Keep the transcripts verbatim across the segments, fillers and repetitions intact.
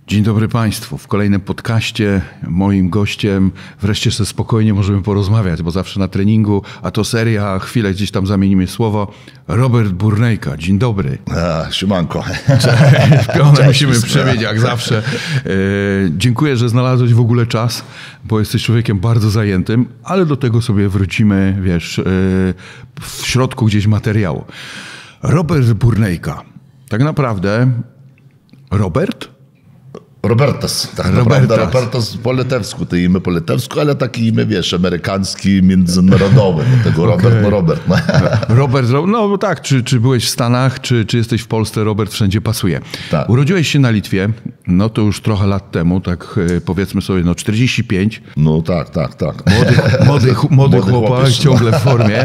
Dzień dobry Państwu. W kolejnym podcaście moim gościem wreszcie sobie spokojnie możemy porozmawiać, bo zawsze na treningu, a to seria, a chwilę gdzieś tam zamienimy słowo. Robert Burnejka. Dzień dobry. A, siemanko. Cześć, musimy przemieść jak zawsze. E, dziękuję, że znalazłeś w ogóle czas, bo jesteś człowiekiem bardzo zajętym, ale do tego sobie wrócimy, wiesz, e, w środku gdzieś materiału. Robert Burnejka. Tak naprawdę Robert? Robertas, tak naprawdę Robertas po litewsku, to imię po litewsku, ale takie imię, wiesz, amerykański, międzynarodowy, tego okay. Robert, no Robert. No. Robert, no tak, czy, czy byłeś w Stanach, czy, czy jesteś w Polsce, Robert wszędzie pasuje. Tak. Urodziłeś się na Litwie, no to już trochę lat temu, tak powiedzmy sobie, no czterdzieści pięć. No tak, tak, tak. Młody, młody, młody, młody chłopak, chłopiec, ciągle w formie.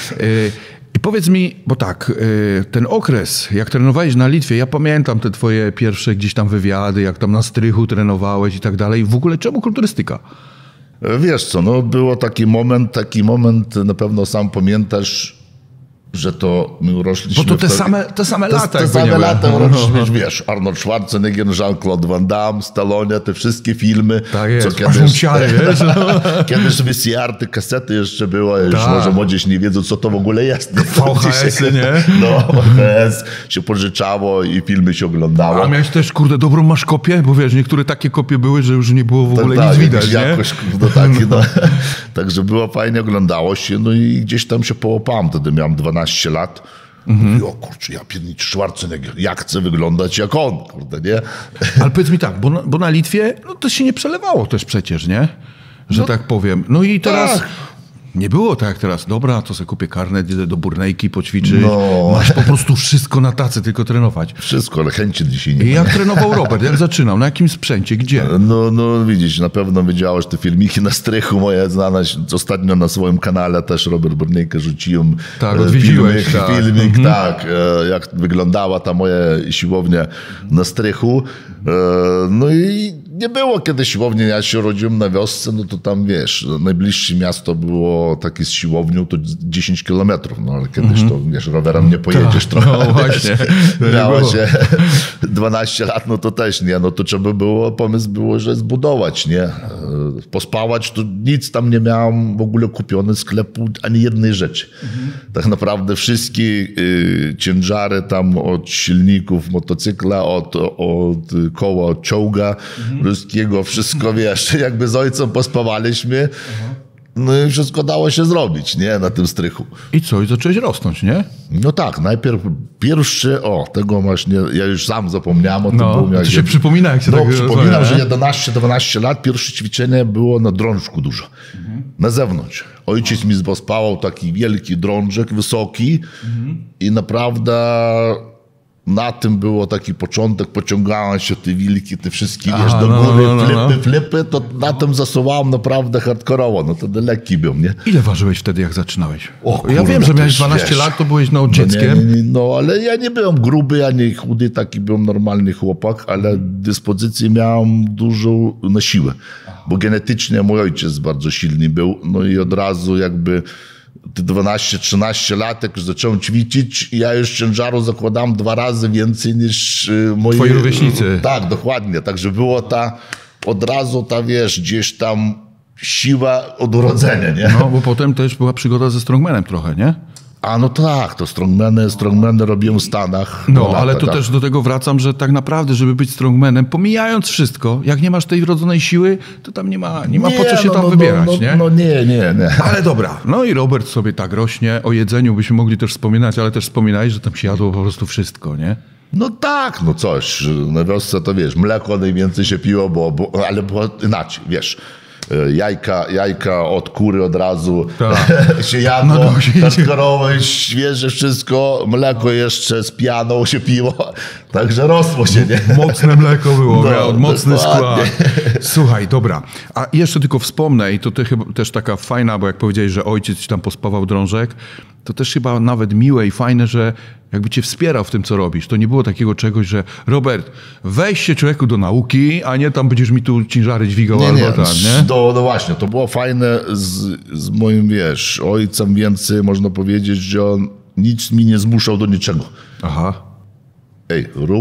I powiedz mi, bo tak, ten okres, jak trenowałeś na Litwie, ja pamiętam te twoje pierwsze gdzieś tam wywiady, jak tam na strychu trenowałeś i tak dalej. W ogóle czemu kulturystyka? Wiesz co, no było taki moment, taki moment, na pewno sam pamiętasz, że to my urośliśmy... Bo to te, to, same, te same te, lata. Te same lata urośliśmy, wiesz, Arnold Schwarzenegger, Jean-Claude Van Damme, Stallone, te wszystkie filmy. Tak jest, co kiedyś, ciary, wiesz? No. Kiedyś V C R, te kasety jeszcze było, już tak. Może młodzież nie wiedzą, co to w ogóle jest. V H S-y, nie? No, V H S się pożyczało i filmy się oglądało. A miałeś też, kurde, dobrą masz kopię? Bo wiesz, niektóre takie kopie były, że już nie było w ogóle tak, nic tak, widać, nie? Jakoś, no, taki, no. Także było fajnie, oglądało się, no i gdzieś tam się połapałem, wtedy miałem dwanaście lat. Mhm. Mówię, o kurczę, ja pierniczy Schwarzenegger, jak chcę wyglądać jak on, kurde, nie? Ale powiedz mi tak, bo na, bo na Litwie no to się nie przelewało też przecież, nie? Że no, tak powiem. No i teraz... Tak. Nie było tak jak teraz, dobra, to sobie kupię karnet, idę do Burnejki, poćwiczyć. No. Masz po prostu wszystko na tacy, tylko trenować. Wszystko, ale chęci dzisiaj nie I jak trenował Robert? Jak zaczynał? Na jakim sprzęcie? Gdzie? No, no widzisz, na pewno widziałeś te filmiki na strychu moje znane. Ostatnio na swoim kanale też Robert Burnejka rzuciłem tak, odwiedziłeś, filmik, tak. filmik mhm. tak, jak wyglądała ta moja siłownia na strychu. No i nie było kiedy siłowni, ja się urodziłem na wiosce, no to tam wiesz, najbliższe miasto było takie z siłownią, to dziesięć kilometrów, no ale kiedyś mm-hmm. to wiesz, rowerem nie pojedziesz Ta, trochę. No właśnie. Miało się dwanaście lat, no to też nie, no to trzeba było, pomysł było, że zbudować, nie? Pospawać, to nic tam nie miałem w ogóle kupione z sklepu, ani jednej rzeczy. Mm-hmm. Tak naprawdę wszystkie y, ciężary tam od silników motocykla, od, od koła, od czołga, mm-hmm. ruskiego, wszystko, wiesz, jakby z ojcem pospawaliśmy, uh-huh. no i wszystko dało się zrobić, nie, na tym strychu. I co? I zacząłeś rosnąć, nie? No tak, najpierw pierwszy, o, tego właśnie, ja już sam zapomniałem o tym. No, było, jak to się je, przypomina, jak się no, tak przypominam, rozumie, że jedenaście dwanaście lat, pierwsze ćwiczenie było na drążku dużo, mhm. na zewnątrz. Ojciec mi pospawał taki wielki drążek, wysoki mhm. i naprawdę... Na tym było taki początek, pociągałem się te wilki, te wszystkie, Aha, wiesz, do no, góry, no, no, flipy, no. flipy, to na tym zasuwałem naprawdę hardkorowo, no wtedy lekki był, nie? Ile ważyłeś wtedy, jak zaczynałeś? O, ja kurde, wiem, że miałeś wiesz, dwanaście lat, to byłeś no, dzieckiem. No, nie, nie, no, ale ja nie byłem gruby, ani chudy, taki byłem normalny chłopak, ale dyspozycji miałem dużo na siłę, bo genetycznie mój ojciec bardzo silny był, no i od razu jakby... dwanaście trzynaście lat, jak już zacząłem ćwiczyć, ja już ciężaru zakładam dwa razy więcej niż moi... Twoi rówieśnicy. Tak, dokładnie. Także było ta, od razu ta, wiesz, gdzieś tam siła od urodzenia, nie? No, bo potem też była przygoda ze strongmanem trochę, nie? A no tak, to strongmany, strongmany robiłem w Stanach. No, lata, ale to tak. też do tego wracam, że tak naprawdę, żeby być strongmanem, pomijając wszystko, jak nie masz tej wrodzonej siły, to tam nie ma, nie ma nie, po co się no, tam no, wybierać, no, nie? No nie, nie, nie. Ale dobra, no i Robert sobie tak rośnie, o jedzeniu byśmy mogli też wspominać, ale też wspominałeś, że tam się jadło po prostu wszystko, nie? No tak, no coś, na wiosce to wiesz, mleko najwięcej się piło, bo, bo, ale było inaczej, wiesz. Jajka, jajka od kury od razu się jadło, no, hardkorowe, świeże wszystko, mleko jeszcze z pianą się piło, także rosło się, nie? Mocne mleko było, no, miał mocny skład. Słuchaj, dobra, a jeszcze tylko wspomnę i to ty chyba też taka fajna, bo jak powiedziałeś, że ojciec ci tam pospawał drążek, to też chyba nawet miłe i fajne, że jakby cię wspierał w tym, co robisz. To nie było takiego czegoś, że Robert, weź się człowieku do nauki, a nie tam będziesz mi tu ciężary dźwigał nie, albo nie, tam, nie? No, no właśnie, to było fajne z, z moim, wiesz, ojcem więcej, można powiedzieć, że on nic mi nie zmuszał do niczego. Aha. Ej, rób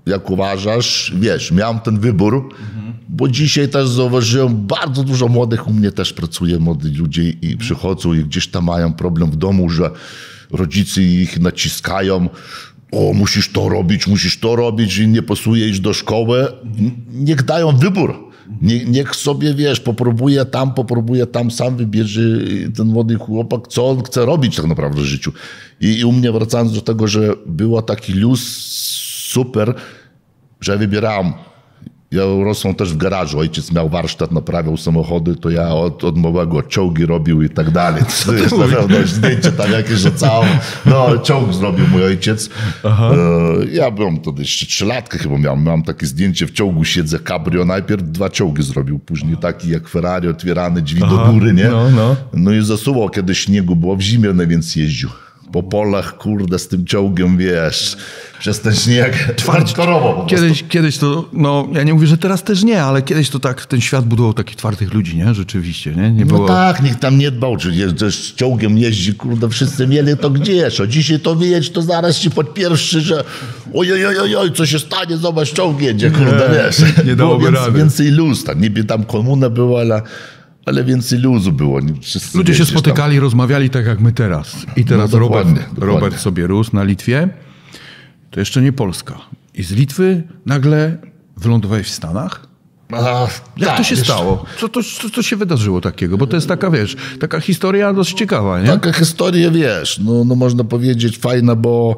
jak uważasz, wiesz, miałem ten wybór, mhm. bo dzisiaj też zauważyłem, bardzo dużo młodych u mnie też pracuje, młodzi ludzie i przychodzą i gdzieś tam mają problem w domu, że rodzice ich naciskają, o, musisz to robić, musisz to robić i nie pasuje iść do szkoły. Niech dają wybór. Nie, niech sobie, wiesz, popróbuje tam, popróbuje tam, sam wybierze ten młody chłopak, co on chce robić tak naprawdę w życiu. I, i u mnie wracając do tego, że było taki luz super, że wybierałem. Ja rosłem też w garażu, ojciec miał warsztat, naprawiał samochody, to ja od, od małego czołgi robił i tak dalej. To jest na pewno zdjęcie tam jakieś rzucałem. No, czołg zrobił mój ojciec. Aha. Ja byłem wtedy jeszcze trzylatkę chyba miałem. Miałem takie zdjęcie, w czołgu siedzę, cabrio. Najpierw dwa czołgi zrobił, później taki jak Ferrari, otwierane drzwi Aha. do góry, nie? No, no. no i zasuwał, kiedy śniegu było, w zimie najwięcej jeździł. Po polach, kurde, z tym czołgiem, wiesz, przez ten śnieg. Hardkorowo. Kiedyś, kiedyś to, no ja nie mówię, że teraz też nie, ale kiedyś to tak, ten świat budował takich twardych ludzi, nie? Rzeczywiście, nie? nie było... No tak, nikt tam nie dbał, czy je, z czołgiem jeździ, kurde, wszyscy mieli to gdzieś. A dzisiaj to wyjedź, to zaraz ci podpierwszy, że ojej, ojej, oj, co się stanie, zobacz, czołg jedzie, kurde, nie, wiesz. Nie dałoby więcej, rady. Więcej luz, tak, niby tam komuna była, ale... Ale więcej luzu było. Wszyscy Ludzie się spotykali, tam. rozmawiali tak jak my teraz. I teraz no, Robert, dokładnie, Robert dokładnie. sobie rósł na Litwie. To jeszcze nie Polska. I z Litwy nagle wylądowałeś w Stanach? A, jak tak, to się jeszcze. stało? Co to, co to się wydarzyło takiego? Bo to jest taka, wiesz, taka historia dość ciekawa, nie? Taka historia, wiesz, no, no można powiedzieć fajna, bo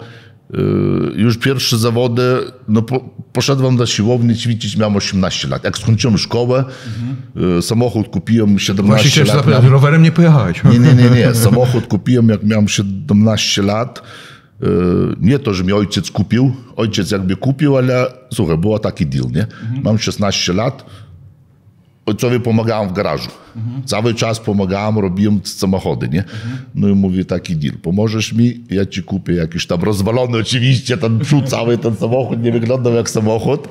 już pierwsze zawody, no po, poszedłem do siłowni ćwiczyć, miałem osiemnaście lat. Jak skończyłem szkołę, mhm. samochód kupiłem siedemnaście Właśnie lat. Zapytać, miałem... rowerem nie pojechałeś. Nie, nie, nie, nie. Samochód kupiłem, jak miałem siedemnaście lat. Nie to, że mi ojciec kupił. Ojciec jakby kupił, ale słuchaj, był taki deal, nie? Mhm. Mam szesnaście lat. Ojcowi pomagałem w garażu. Mhm. Cały czas pomagałem, robiłem samochody, nie? Mhm. No i mówi taki deal, pomożesz mi, ja ci kupię jakiś tam rozwalony oczywiście, ten przód, cały ten samochód nie wyglądał jak samochód.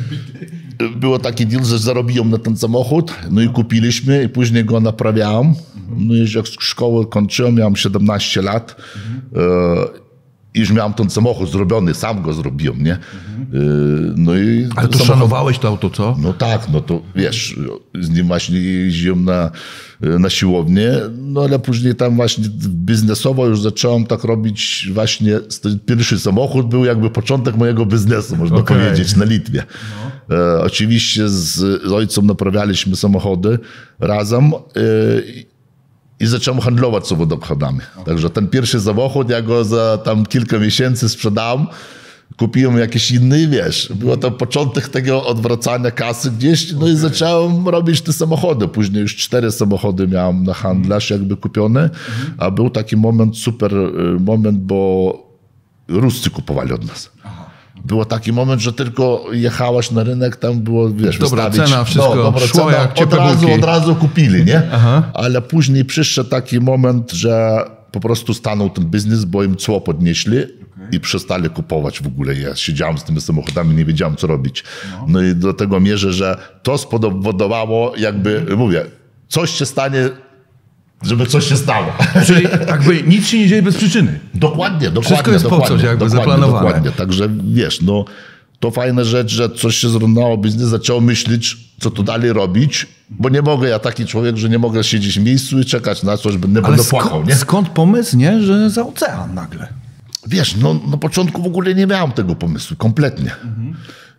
Było taki deal, że zarobiłem na ten samochód, no i kupiliśmy i później go naprawiałem. Mhm. No i jak szkołę kończyłem, miałem siedemnaście lat. Mhm. E Już miałem ten samochód zrobiony, sam go zrobiłem, nie? Mhm. No i Ale to samochód... szanowałeś to auto, co? No tak, no to wiesz, z nim właśnie jeździłem na, na siłownię, no ale później tam właśnie biznesowo już zacząłem tak robić właśnie, pierwszy samochód był jakby początek mojego biznesu, można okay. powiedzieć, na Litwie. No. E, oczywiście z, z ojcem naprawialiśmy samochody razem, e, i zacząłem handlować samochodami. Okay. Także ten pierwszy samochód, ja go za tam kilka miesięcy sprzedałem, kupiłem jakiś inny, wiesz, było to początek tego odwracania kasy gdzieś, no okay. i zacząłem robić te samochody. Później już cztery samochody miałem na handlarz jakby kupione, mm -hmm. a był taki moment, super moment, bo Ruscy kupowali od nas. Aha. Było taki moment, że tylko jechałaś na rynek, tam było, wiesz, dobra wystawić. cena, wszystko no, dobra szło cena, jak od razu, od razu kupili, nie? Aha. Ale później przyszedł taki moment, że po prostu stanął ten biznes, bo im cło podnieśli okay. i przestali kupować w ogóle. Ja siedziałem z tymi samochodami, nie wiedziałem, co robić. No, no i do tego mierzę, że to spowodowało, jakby, mówię, coś się stanie, żeby coś się stało. Czyli jakby nic się nie dzieje bez przyczyny. Dokładnie, dokładnie. Wszystko jest po coś jakby zaplanowane. Dokładnie, także wiesz, no to fajna rzecz, że coś się zrównało, biznes zaczął myśleć, co tu dalej robić, bo nie mogę, ja taki człowiek, że nie mogę siedzieć w miejscu i czekać na coś, będę, będę płakał, nie? Skąd pomysł, nie, że za ocean nagle? Wiesz, no na początku w ogóle nie miałem tego pomysłu, kompletnie. Mhm.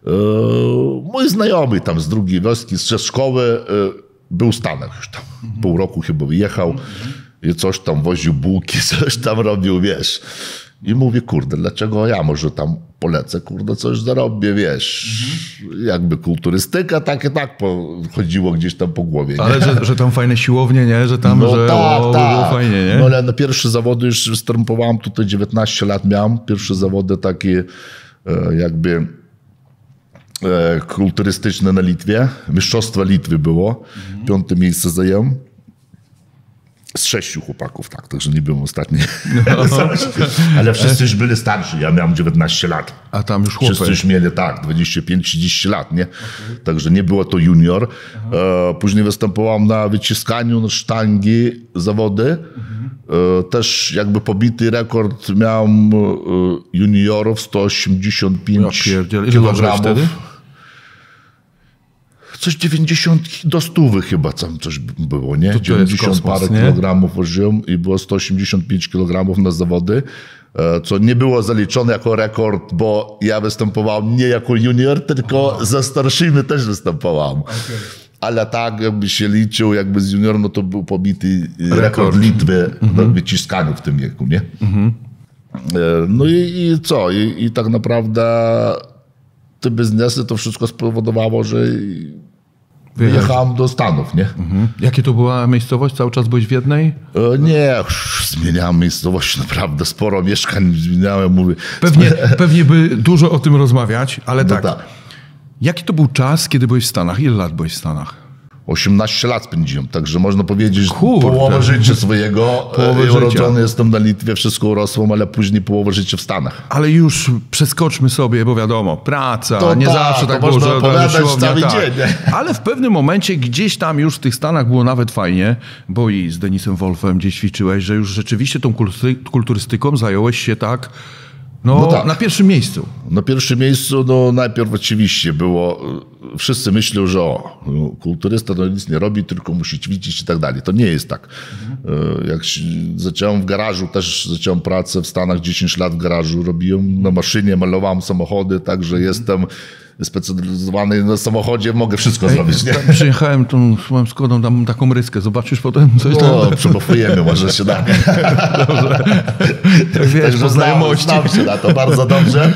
E, mój znajomy tam z drugiej wioski, z szkoły, e, był w Stanach już tam. Mhm. Pół roku chyba wyjechał mhm. i coś tam woził bułki, coś tam robił, wiesz. I mówię, kurde, dlaczego ja może tam polecę, kurde, coś zarobię, wiesz. Mhm. Jakby kulturystyka tak i tak chodziło gdzieś tam po głowie. Nie? Ale że, że tam fajne siłownie, nie? Że tam, no że tak, o, tak. było fajnie, nie? No ale na pierwsze zawody już występowałem, tutaj dziewiętnaście lat miałem. Pierwsze zawody takie jakby kulturystyczne na Litwie. Mistrzostwa Litwy było. Mhm. Piąte miejsce zająłem. Z sześciu chłopaków, tak, także nie byłem ostatni. No. Ale wszyscy już byli starsi, ja miałem dziewiętnaście lat. A tam już chłopy. Wszyscy już mieli, tak, dwadzieścia pięć trzydzieści lat, nie? Okay. Także nie było to junior. E, później występowałem na wyciskaniu, na sztangi, zawody. Mhm. E, też jakby pobity rekord miałem e, juniorów, sto osiemdziesiąt pięć kilogramów. Wtedy? Coś dziewięćdziesiąt do stu chyba tam coś było, nie? To to dziewięćdziesiąt kosmos, parę nie? kilogramów ważyłem i było sto osiemdziesiąt pięć kilogramów na zawody, co nie było zaliczone jako rekord, bo ja występowałem nie jako junior, tylko Aha. ze starszymi też występowałem. Okay. Ale tak jakby się liczył jakby z junior, no to był pobity rekord, rekord Litwy mm-hmm. na wyciskaniu w tym wieku, nie? Mm-hmm. No i, i co? I, I tak naprawdę te biznesy, to wszystko spowodowało, że wyjechałem do Stanów, nie? Mhm. Jakie to była miejscowość? Cały czas byłeś w jednej? E, nie, zmieniałem miejscowość, naprawdę sporo mieszkań zmieniałem, mówię. Pewnie, pewnie by dużo o tym rozmawiać, ale no tak. tak. Jaki to był czas, kiedy byłeś w Stanach? Ile lat byłeś w Stanach? osiemnaście lat spędziłem, także można powiedzieć, Kurde. połowę życia swojego. Połowę ja urodzony życia. jestem na Litwie, wszystko urosłem, ale później połowę życia w Stanach. Ale już przeskoczmy sobie, bo wiadomo, praca, to nie ta, zawsze tak było, że opowiadać siłownia, cały tak. dzień. Nie? Ale w pewnym momencie gdzieś tam już w tych Stanach było nawet fajnie, bo i z Denisem Wolfem gdzieś ćwiczyłeś, że już rzeczywiście tą kulturystyką zająłeś się tak, no, no tak. na pierwszym miejscu. Na pierwszym miejscu, no najpierw oczywiście było, wszyscy myślą, że o, no, kulturysta to nic nie robi, tylko musi ćwiczyć i tak dalej. To nie jest tak. Mhm. Jak się, zacząłem w garażu, też zacząłem pracę w Stanach, dziesięć lat w garażu robiłem, na maszynie malowałem samochody, także mhm. jestem specjalizowany na samochodzie, mogę wszystko Ej, zrobić. Nie? Tam przyjechałem tą swoją Skodą, dam taką ryskę, zobaczysz potem coś tam. No, przebofujemy, może się da. Dobrze. Tak wiesz, po znajomości. Znam się na to bardzo dobrze.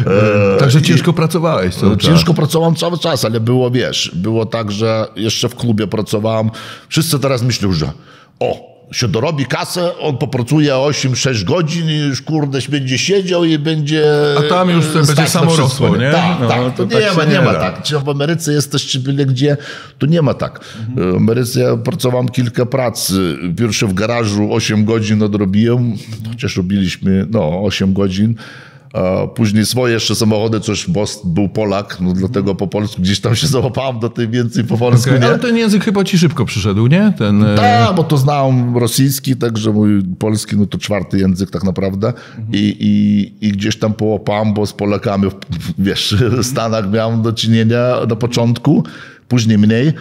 Także ciężko I, pracowałeś cały czas. Ciężko pracowałem cały czas, ale było, wiesz, było tak, że jeszcze w klubie pracowałem. Wszyscy teraz myślą, że o, się dorobi kasę, on popracuje osiem sześć godzin i już kurde będzie siedział i będzie... A tam już to będzie samorosło, nie? Tak, no, tak. To, to nie, tak ma, nie, nie ma tak. Czy w Ameryce jesteś, czy byle gdzie, to nie ma tak. Mhm. W Ameryce ja pracowałem kilka prac. Pierwszy w garażu osiem godzin odrobiłem, chociaż robiliśmy no, osiem godzin. A później swoje jeszcze samochody, coś, bo był Polak, no dlatego po polsku gdzieś tam się załapałem do tej więcej po polsku. Okay, nie? Ale ten język chyba ci szybko przyszedł, nie? Ten... Tak, bo to znałem rosyjski, także mój polski no to czwarty język tak naprawdę. Mhm. I, i, I gdzieś tam połapałem, bo z Polakami, wiesz, w Stanach miałem do czynienia na początku, później mniej.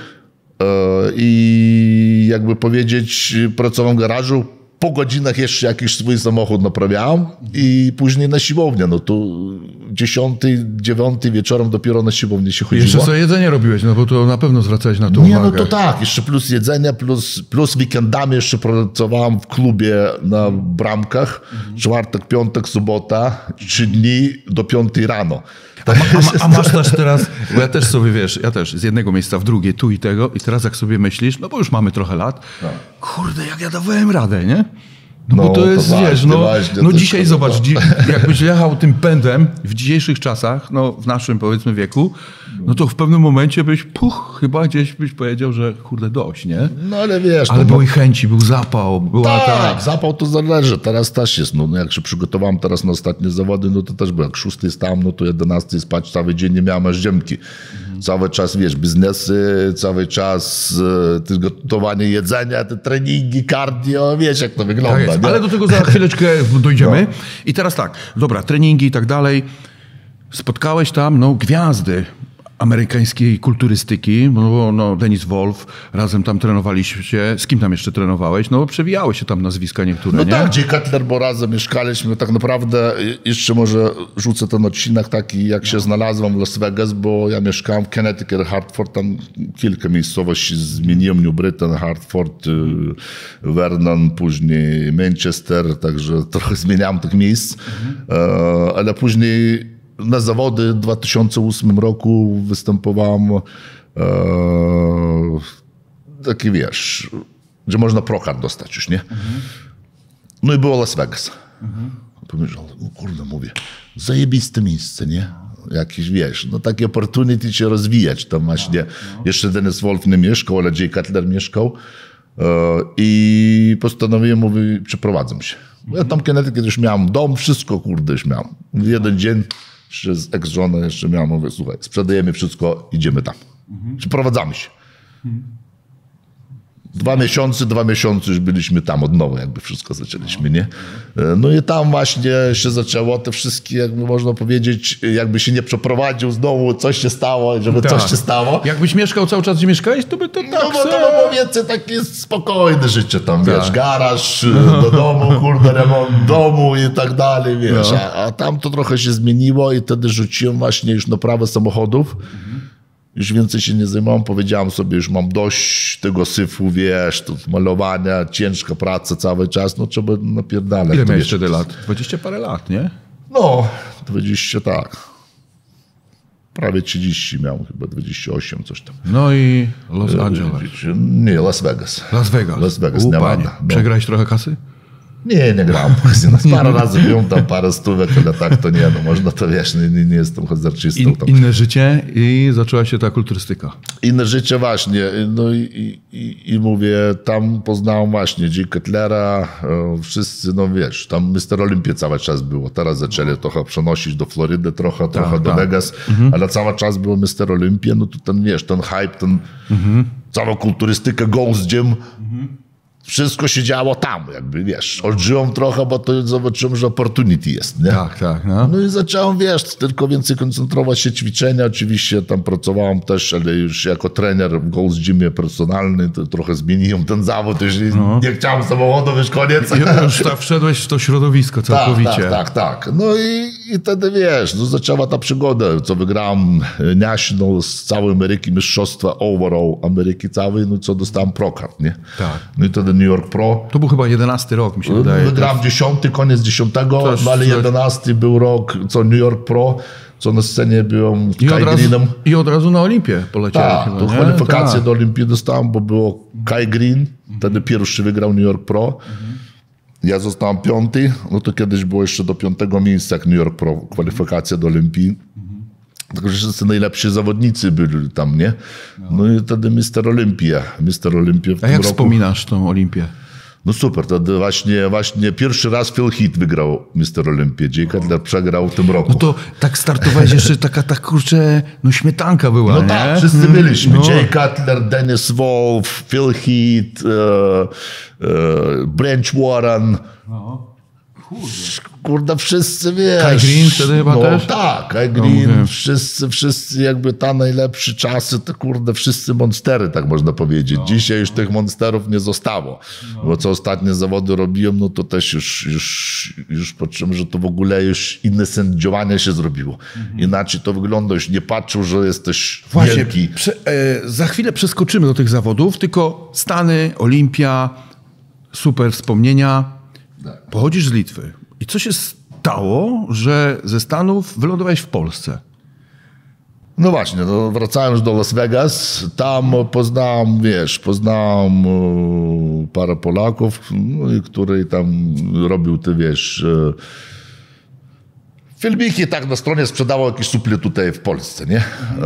I jakby powiedzieć, pracowałem w garażu, po godzinach jeszcze jakiś swój samochód naprawiałem i później na siłownię. No to dziesiąty, dziewiąty wieczorem dopiero na siłownię się chodziło. Jeszcze sobie jedzenie robiłeś, no bo to na pewno zwracałeś na to Nie, uwagę. no to tak. Jeszcze plus jedzenie, plus, plus weekendami jeszcze pracowałem w klubie na Bramkach. Mhm. Czwartek, piątek, sobota, trzy dni do piątej rano. A, ma, a, a masz też teraz, bo ja też sobie, wiesz, ja też z jednego miejsca w drugie, tu i tego i teraz jak sobie myślisz, no bo już mamy trochę lat, no. Kurde, jak ja dawałem radę, nie? No, no bo to jest, to wiesz, no, właśnie, no dzisiaj zobacz, no. jakbyś jechał tym pędem w dzisiejszych czasach, no w naszym powiedzmy wieku, no to w pewnym momencie byś, puch, chyba gdzieś byś powiedział, że kurde dość, nie? No ale wiesz. Ale były chęci, był zapał, była tak, tak. zapał to zależy, teraz też jest, no jak się przygotowałem teraz na ostatnie zawody, no to też było, jak szósty stałem, no to jedenasty spać cały dzień, nie miałem aż ziemki. Mhm. Cały czas, wiesz, biznesy, cały czas e, gotowanie jedzenia, te treningi, cardio, wiesz jak to wygląda. Tak jest, ale do tego za chwileczkę dojdziemy. No. I teraz tak, dobra, treningi i tak dalej. Spotkałeś tam, no, gwiazdy amerykańskiej kulturystyki, no, no Denis Wolf, razem tam trenowaliście. Z kim tam jeszcze trenowałeś? No przewijały się tam nazwiska niektóre, no nie? No tak, Jay Cutler, bo razem mieszkaliśmy. Tak naprawdę jeszcze może rzucę ten odcinek taki, jak się znalazłem w Las Vegas, bo ja mieszkałem w Connecticut, Hartford, tam kilka miejscowości zmieniłem, New Britain, Hartford, Vernon, później Manchester, także trochę zmieniałem tych miejsc, mhm. ale później na zawody w dwa tysiące ósmym roku występowałem e, taki, wiesz, że można prokard dostać już, nie? Mhm. No i było Las Vegas. Mhm. Pomyślałem, no kurde, mówię, zajebiste miejsce, nie? Jakiś, wiesz, no takie opportunity się rozwijać tam właśnie. No, no. Jeszcze Denis Wolf nie mieszkał, ale Jay Cutler mieszkał. I postanowiłem, mówię, przeprowadzam się. Ja tam kiedy już miałem dom, wszystko, kurde, już miałem. Jeden dzień jeszcze z ex-żoną jeszcze miałem, mówię, słuchaj, sprzedajemy wszystko, idziemy tam. Przeprowadzamy się. Dwa miesiące, dwa miesiące już byliśmy tam od nowa, jakby wszystko zaczęliśmy, nie? No i tam właśnie się zaczęło te wszystkie, jakby można powiedzieć, jakby się nie przeprowadził znowu, coś się stało, żeby tak. coś się stało. Jakbyś mieszkał cały czas, gdzie mieszkałeś, to by to tak... No bo to było więcej takie spokojne życie tam, tak. wiesz, garaż do domu, kurde, remont domu i tak dalej, wiesz. No. A, a tam to trochę się zmieniło i wtedy rzuciłem właśnie już naprawę samochodów. Mhm. Już więcej się nie zajmowałem, powiedziałem sobie, już mam dość tego syfu, wiesz, tu malowania, ciężka praca cały czas, no trzeba napierdalać. Ile miałeś wtedy lat? Dwadzieścia parę lat, nie? No, dwadzieścia, tak. Prawie trzydzieści miałem, chyba dwadzieścia osiem, coś tam. No i Los Angeles. Nie, Las Vegas. Las Vegas. Las Vegas, U, Nevada. No. Przegrałeś trochę kasy? Nie, nie grałem w kasyno. Parę razy byłem tam, parę stówek, ale tak to nie, no można to, wiesz, nie, nie, nie jestem hazardzistą. In, inne życie i zaczęła się ta kulturystyka. Inne życie właśnie, no i, i, i mówię, tam poznałem właśnie Jay Cutlera, wszyscy, no wiesz, tam mister Olympia cały czas było, teraz zaczęli trochę przenosić do Florydy, trochę, tak, trochę do tak. Vegas, mhm. ale cały czas było mister Olympia, no to ten, wiesz, ten hype, ten mhm. cała kulturystyka, Gold's Gym, mhm. wszystko się działo tam, jakby, wiesz, odżyłem trochę, bo to zobaczyłem, że opportunity jest, nie? Tak, tak, no. No i zacząłem, wiesz, tylko więcej koncentrować się ćwiczenia, oczywiście tam pracowałem też, ale już jako trener w Gold's Gymie personalny, to trochę zmieniłem ten zawód, już no. nie chciałem samochodu, wiesz, koniec. I już tak wszedłeś w to środowisko całkowicie. Tak, tak, tak, tak. No i, i wtedy, wiesz, no zaczęła ta przygoda, co wygrałem National z całej Ameryki, mistrzostwa overall Ameryki całej, no co dostałem prokart, nie? Tak. No i wtedy New York Pro. To był chyba jedenasty rok, mi się wydaje. Wygrałem dziesiąty, koniec dziesiątego, coś, no ale coś... jedenasty był rok, co New York Pro, co na scenie byłem z I Kai od razu, Greenem. I od razu na Olimpię poleciałem. Tak, chyba, to nie? kwalifikację tak. do Olimpii dostałem, bo było Kai Green, wtedy pierwszy wygrał New York Pro. Mhm. Ja zostałem piąty, no to kiedyś było jeszcze do piątego miejsca jak New York Pro, kwalifikacja do Olimpii. Mhm. Tylko, że wszyscy najlepsi zawodnicy byli tam, nie? No, no i wtedy mister Olympia. mister Olympia w A tym jak roku... wspominasz tą Olimpię? No super, wtedy właśnie, właśnie pierwszy raz Phil Heath wygrał mister Olympia. Jay Cutler przegrał w tym roku. No to tak startowałeś jeszcze taka, tak kurczę, no śmietanka była, no nie? tak, wszyscy byliśmy. No. Jay Cutler, Dennis Wolf, Phil Heath, uh, uh, Branch Warren. No. Kurde. Kurde, wszyscy, wiesz. Kai Green wtedy chyba no, też? Tak, Kai Green, no, wszyscy, wszyscy jakby ta najlepsze czasy, to kurde, wszyscy monstery, tak można powiedzieć. No. Dzisiaj już tych monsterów nie zostało. No. Bo co ostatnie zawody robiłem, no to też już, już, już poczułem, że to w ogóle już inne sędziowanie się zrobiło. Mhm. Inaczej to wygląda, już nie patrzył, że jesteś Właśnie, wielki. Prze, e, za chwilę przeskoczymy do tych zawodów, tylko Stany, Olimpia, super wspomnienia. Pochodzisz z Litwy. I co się stało, że ze Stanów wylądowałeś w Polsce? No właśnie, no wracając do Las Vegas, tam poznałem, wiesz, poznałem e, parę Polaków, no, którzy tam robił, ty wiesz, e, filmiki tak na stronie sprzedawał jakieś suple tutaj w Polsce, nie? E,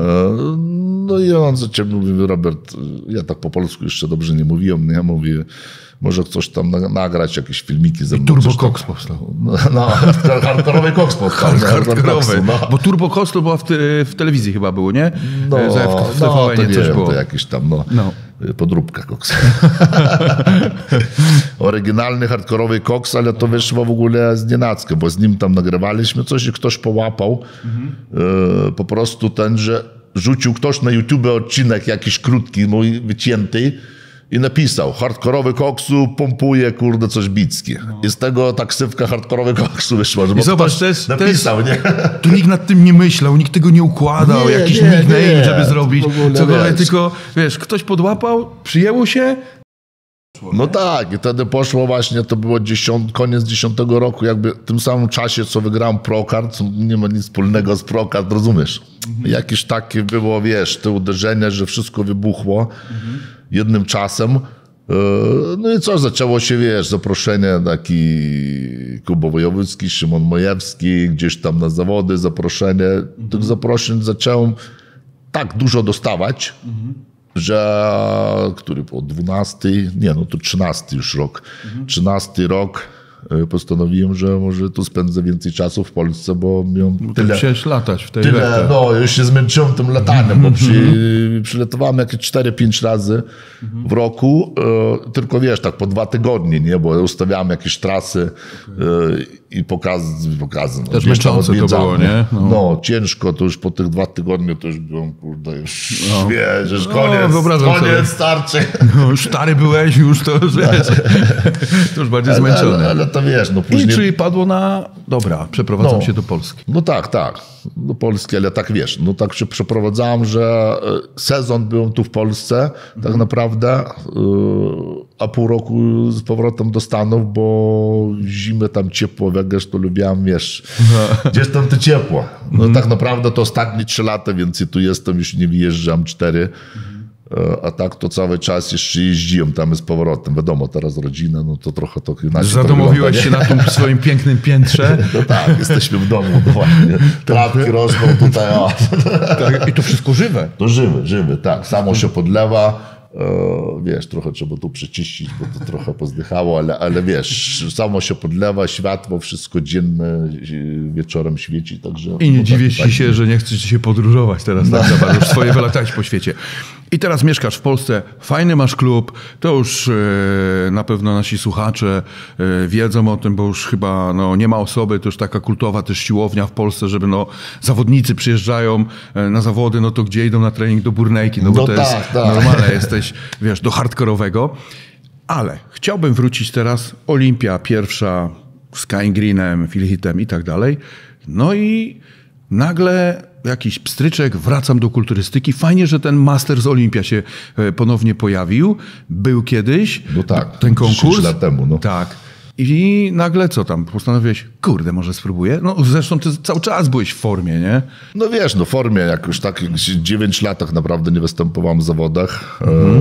no i on zaczął mówić, Robert, ja tak po polsku jeszcze dobrze nie mówiłem, nie? Mówię, może coś tam nagrać, jakieś filmiki ze mną. I Turbo Cox powstał. No, no hardkorowy Cox powstał. Hardkorowy, no. Bo Turbo Cox to była w, te, w telewizji chyba było, nie? No, w, w no to nie coś wiem, było. To jakieś tam, no, no. podróbka Coxa. Oryginalny hardkorowy Cox, ale to wyszło w ogóle z nienacka, bo z nim tam nagrywaliśmy coś i ktoś połapał. Mhm. E, po prostu ten, że rzucił ktoś na YouTube odcinek jakiś krótki, mój wycięty, i napisał, hardkorowy koksu pompuje, kurde, coś bickie. No. I z tego taksywka hardkorowy koksu wyszła. Że I zobacz, też, napisał, też, nie? Tu nikt nad tym nie myślał, nikt tego nie układał, nie, jakiś nie, nickname, nie. żeby zrobić cokolwiek, wiesz. tylko, wiesz, ktoś podłapał, przyjęło się. No tak, i wtedy poszło właśnie, to było dziesiąt, koniec dziesiątego roku, jakby w tym samym czasie, co wygrałem Procard, co nie ma nic wspólnego z Procard, rozumiesz? Mhm. Jakieś takie było, wiesz, te uderzenie, że wszystko wybuchło mhm. jednym czasem. No i co, zaczęło się, wiesz, zaproszenie taki Kuba Wojewódzki, Szymon Majewski, gdzieś tam na zawody zaproszenie. Mhm. Tych zaproszeń zacząłem tak dużo dostawać, mhm. że który był dwunasty, nie, no to trzynasty już rok. Mhm. trzynasty rok postanowiłem, że może tu spędzę więcej czasu w Polsce, bo miałem tyle... Chciałeś latać w tej tyle, lekce. no, już się zmęczyłem tym lataniem, bo przy, przylatowałem jakieś cztery pięć razy w roku, e, tylko wiesz, tak po dwa tygodnie, nie, bo ustawiałem jakieś trasy e, i pokazy. pokazy no, Też męczące to było, nie? No. no, ciężko, to już po tych dwa tygodniach to już byłem, kurde, już no. wiesz, już koniec, no, koniec, starczy. No, już stary byłeś, już to, wiesz, to już bardziej zmęczony. Ale, ale to wiesz, no później... I czyli padło na, dobra, przeprowadzam no, się do Polski. No tak, tak, do Polski, ale tak wiesz, no tak się przeprowadzałem, że sezon byłem tu w Polsce, mhm. tak naprawdę, a pół roku z powrotem do Stanów, bo zimę tam ciepło, wiesz, to lubiłem, wiesz, gdzieś tam to ciepło. No mhm. tak naprawdę to ostatnie trzy lata, więc tu jestem, już nie wyjeżdżam, cztery. A tak to cały czas jeszcze jeździłem tam z powrotem. Wiadomo, teraz rodzina, no to trochę to inaczej. Zadomowiłeś to się na tym swoim pięknym piętrze. No tak, jesteśmy w domu, dokładnie. Trawki rosną tutaj. O. Tak, i to wszystko żywe. To żywe, żywe, tak. Samo się podlewa. Wiesz, trochę trzeba tu przeczyścić, bo to trochę pozdychało, ale, ale wiesz, samo się podlewa, światło, wszystko dzienne wieczorem świeci, także... I nie dziwię ci się, że nie chcesz się podróżować teraz tak za bardzo, już swoje wylatać po świecie. I teraz mieszkasz w Polsce, fajny masz klub, to już e, na pewno nasi słuchacze e, wiedzą o tym, bo już chyba no, nie ma osoby, to już taka kultowa też siłownia w Polsce, żeby no, zawodnicy przyjeżdżają e, na zawody, no to gdzie idą na trening do Burnejki, no bo no to tak, jest tak. normalne, jesteś, wiesz, do hardkorowego. Ale chciałbym wrócić teraz, Olimpia pierwsza z Kai Greenem, Phil Heath'em i tak dalej, no i nagle jakiś pstryczek, wracam do kulturystyki. Fajnie, że ten Masters Olimpia się ponownie pojawił. Był kiedyś no tak, ten konkurs. trzy lata temu. No. Tak. I nagle co tam? Postanowiłeś, kurde, może spróbuję? No zresztą ty cały czas byłeś w formie, nie? No wiesz, no w formie, jak już tak dziewięć lat tak naprawdę nie występowałem w zawodach. Mhm.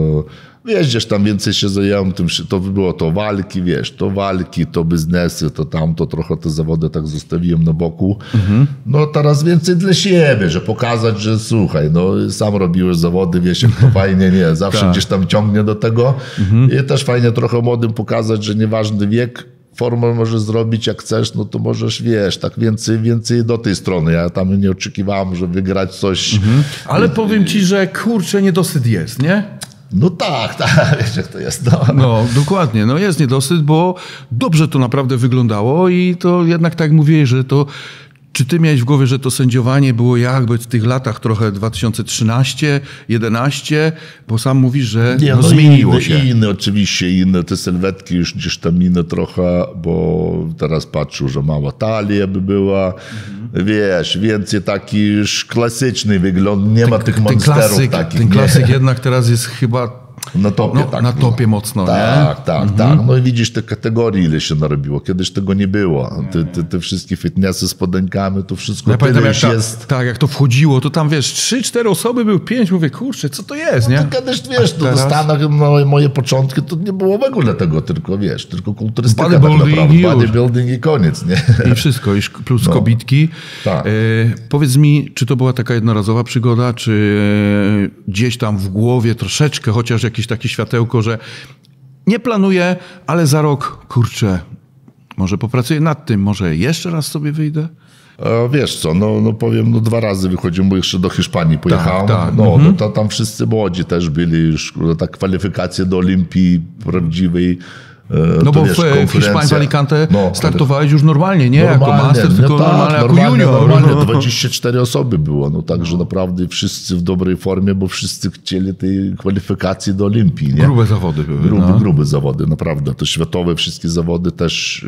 E Wiesz, gdzieś tam więcej się zająłem tym, to było to walki, wiesz, to walki, to biznesy, to tamto, trochę te zawody tak zostawiłem na boku. Mhm. No teraz więcej dla siebie, że pokazać, że słuchaj, no sam robiłeś zawody, wiesz, jak to fajnie, nie, zawsze tak. gdzieś tam ciągnie do tego. Mhm. I też fajnie trochę młodym pokazać, że nieważny wiek, formę możesz zrobić jak chcesz, no to możesz, wiesz, tak więcej, więcej do tej strony. Ja tam nie oczekiwałem, że wygrać coś. Mhm. Ale powiem ci, że kurczę, niedosyt jest, nie? No tak, tak, wiesz jak to jest. No. no dokładnie, no jest niedosyt, bo dobrze to naprawdę wyglądało i to jednak tak mówię, że to... Czy ty miałeś w głowie, że to sędziowanie było jakby w tych latach trochę dwa tysiące trzynaście, jedenaście, bo sam mówisz, że nie, no, no zmieniło inne, się. Inne, oczywiście inne, te sylwetki już gdzieś tam inne trochę, bo teraz patrzę, że mała talia by była, mhm. wiesz, więcej taki już klasyczny wygląd, nie ten, ma tych monsterów klasyk, takich. Ten klasyk nie. jednak teraz jest chyba... Na topie, no, tak. Na topie mocno, tak, nie? Tak, tak, mhm. tak. No i widzisz te kategorie, ile się narobiło. Kiedyś tego nie było. Te, te, te wszystkie fitnessy z podankami, to wszystko ja tyle pamiętam, już jak ta, jest. Tak, jak to wchodziło, to tam wiesz, trzy, cztery osoby, był pięć, mówię, kurczę, co to jest, no nie? to kiedyś, wiesz, to teraz... do Stanach no, moje początki, to nie było w ogóle tego, tylko wiesz, tylko kulturystyka tak naprawdę. Bodybuilding i koniec, nie? I wszystko, i plus no. kobitki. Tak. E, powiedz mi, czy to była taka jednorazowa przygoda, czy gdzieś tam w głowie troszeczkę, chociaż jakieś takie światełko, że nie planuję, ale za rok, kurczę, może popracuję nad tym, może jeszcze raz sobie wyjdę? E, wiesz co, no, no powiem, no dwa razy wychodziłem, bo jeszcze do Hiszpanii pojechałem. Tak, tak. No, mhm. no to tam wszyscy młodzi też byli już, tak kwalifikacje do Olimpii prawdziwej. No bo wiesz, w, w Hiszpanii, w Alicante no, startowałeś już normalnie, nie normalnie, jako master, tylko no tak, normalnie, normalnie jako junior. Normalnie, dwadzieścia cztery osoby było, no także no. naprawdę wszyscy w dobrej formie, bo wszyscy chcieli tej kwalifikacji do Olimpii. Nie? Grube zawody były. Grube, no. grube zawody, naprawdę. To światowe wszystkie zawody też,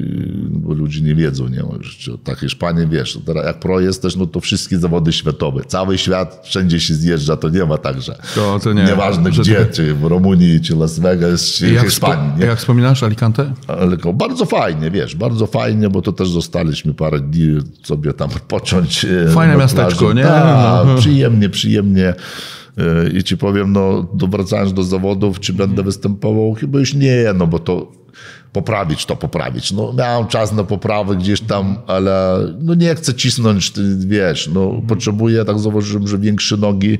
bo ludzie nie wiedzą, nie? Że tak Hiszpanii, wiesz, jak pro jesteś, no to wszystkie zawody światowe. Cały świat, wszędzie się zjeżdża, to nie ma także. To, to nie. Nieważne gdzie, to... czy w Rumunii, czy Las Vegas, czy jak Hiszpanii. Nie? Jak wspominasz Alicante? Ale bardzo fajnie, wiesz, bardzo fajnie, bo to też zostaliśmy parę dni sobie tam odpocząć. Fajne miasteczko, nie? Tak, no. przyjemnie, przyjemnie. I ci powiem, no, wracając do zawodów, czy będę występował? Chyba już nie, no bo to poprawić, to poprawić. No, miałem czas na poprawę gdzieś tam, ale no nie chcę cisnąć, wiesz, no, potrzebuję, tak zauważyłem, że większe nogi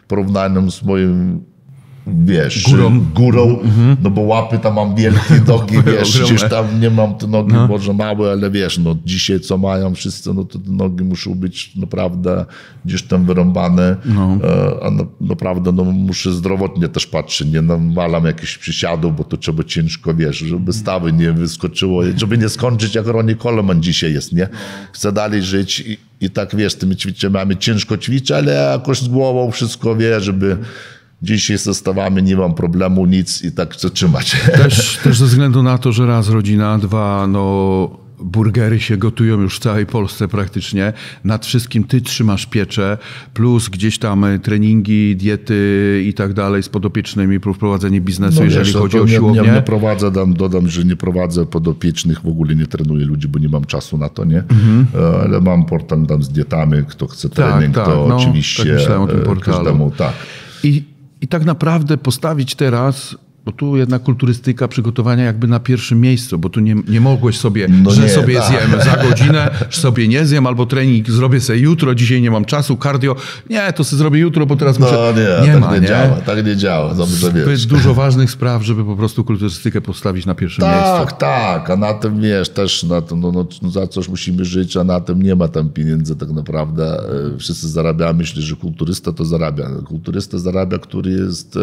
porównaniem z moim, wiesz, górą, górą mm-hmm. no bo łapy tam mam wielkie, nogi, wiesz, gdzieś tam nie mam te nogi no. może małe, ale wiesz, no dzisiaj co mają wszyscy, no to te nogi muszą być naprawdę gdzieś tam wyrąbane, no. a na, naprawdę no, muszę zdrowotnie też patrzeć, nie nawalam jakichś przysiadów, bo to trzeba ciężko, wiesz, żeby stawy nie wyskoczyło, żeby nie skończyć jak Ronnie Coleman dzisiaj jest, nie? Chcę dalej żyć i, i tak, wiesz, tymi ćwiczeniami ciężko ćwiczę, ale jakoś z głową wszystko, wie, żeby dzisiaj ze stawami nie mam problemu, nic i tak chcę trzymać. Też, też ze względu na to, że raz rodzina, dwa, no burgery się gotują już w całej Polsce praktycznie. Nad wszystkim ty trzymasz pieczę, plus gdzieś tam treningi, diety i tak dalej z podopiecznymi, prowadzenie biznesu, no jeżeli wiesz, chodzi o siłownię. Nie, nie prowadzę, dam, dodam, że nie prowadzę podopiecznych, w ogóle nie trenuję ludzi, bo nie mam czasu na to, nie? Mhm. Ale mam portal tam z dietami, kto chce trening, tak, tak, to no, oczywiście tak myślałem o tym portalu. Każdemu, tak. I I tak naprawdę postawić teraz, bo tu jednak kulturystyka, przygotowania jakby na pierwszym miejscu, bo tu nie, nie mogłeś sobie, no że nie, sobie tak. zjem za godzinę, że sobie nie zjem, albo trening zrobię sobie jutro, dzisiaj nie mam czasu, cardio. Nie, to sobie zrobię jutro, bo teraz no muszę... Nie, nie tak ma, nie, nie działa, tak nie działa. Dobrze Zbyt wiesz. dużo ważnych spraw, żeby po prostu kulturystykę postawić na pierwszym tak, miejscu. Tak, tak, a na tym wiesz, też na tym, no, no, za coś musimy żyć, a na tym nie ma tam pieniędzy tak naprawdę. Wszyscy zarabiają, myślę, że kulturysta to zarabia. Kulturysta zarabia, który jest...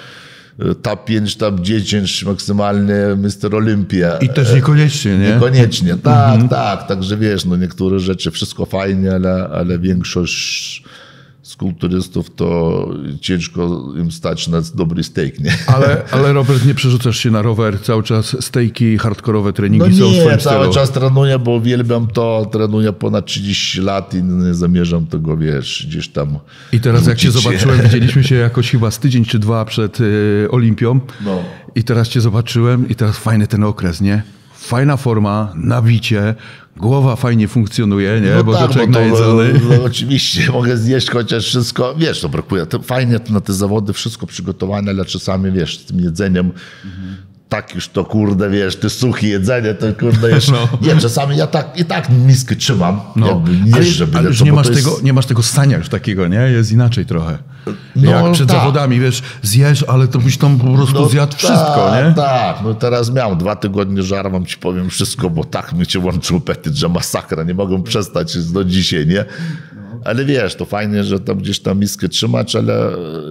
top pięć, top dziesięć, maksymalnie mister Olympia. I też niekoniecznie, nie? Niekoniecznie, tak, mhm. tak. Także wiesz, no niektóre rzeczy, wszystko fajnie, ale, ale większość z kulturystów to ciężko im stać na dobry steak, nie? Ale, ale Robert, nie przerzucasz się na rower, cały czas stejki, hardkorowe treningi no są nie, w twoim cały stylu. czas trenuję, bo uwielbiam to, trenuję ponad trzydzieści lat i nie zamierzam tego, wiesz, gdzieś tam I teraz jak cię zobaczyłem, widzieliśmy się jakoś chyba z tydzień czy dwa przed y, Olimpią no. i teraz cię zobaczyłem i teraz fajny ten okres, nie? Fajna forma, nabicie, głowa fajnie funkcjonuje, nie? No bo tak, to człowiek bo to, najedzony. No, no, oczywiście, mogę zjeść chociaż wszystko, wiesz, to brakuje. To fajnie na te zawody wszystko przygotowane, ale czasami, wiesz, z tym jedzeniem mhm. tak już to, kurde, wiesz, ty suchy jedzenie, to kurde już, no. nie, czasami ja tak, i tak miskę trzymam, no. jakby nie, ale, żeby... Ale już to, nie, masz to jest... tego, nie masz tego stania już takiego, nie? Jest inaczej trochę. No, jak przed tak. zawodami, wiesz, zjesz, ale to byś tam po prostu no, zjadł tak, wszystko, nie? Tak, no teraz miałem dwa tygodnie żar, wam ci powiem wszystko, bo tak mi się łączył apetyt, że masakra, nie mogę przestać do dzisiaj, nie? Ale wiesz, to fajnie, że tam gdzieś tam miskę trzymać, ale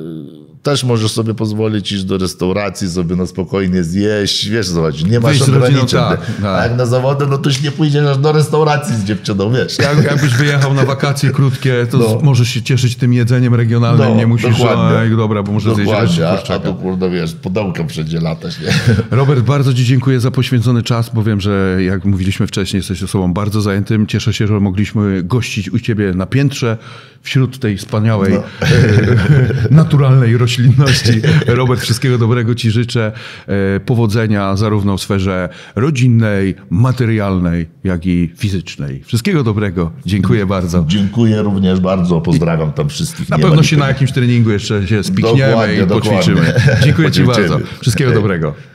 też możesz sobie pozwolić iść do restauracji, sobie na spokojnie zjeść, wiesz, zobacz, nie masz ograniczeń. Tak, tak. A jak na zawody, no to już nie pójdziesz aż do restauracji z dziewczyną, wiesz. Jak, jakbyś wyjechał na wakacje krótkie, to no. możesz się cieszyć tym jedzeniem regionalnym, no, nie musisz, że dobra, bo może zjeść a, a to kurde, wiesz, pudełkiem wszędzie latać, nie? Robert, bardzo ci dziękuję za poświęcony czas, bo wiem, że jak mówiliśmy wcześniej, jesteś osobą bardzo zajętym. Cieszę się, że mogliśmy gościć u ciebie na piętrze, wśród tej wspaniałej, no. naturalnej roślinności. Robert, wszystkiego dobrego ci życzę. Powodzenia zarówno w sferze rodzinnej, materialnej, jak i fizycznej. Wszystkiego dobrego. Dziękuję bardzo. Dziękuję również bardzo. Pozdrawiam tam wszystkich. Na pewno się na jakimś treningu jeszcze się spikniemy dokładnie, i poćwiczymy. Dokładnie. Dziękuję ci bardzo. Wszystkiego dobrego.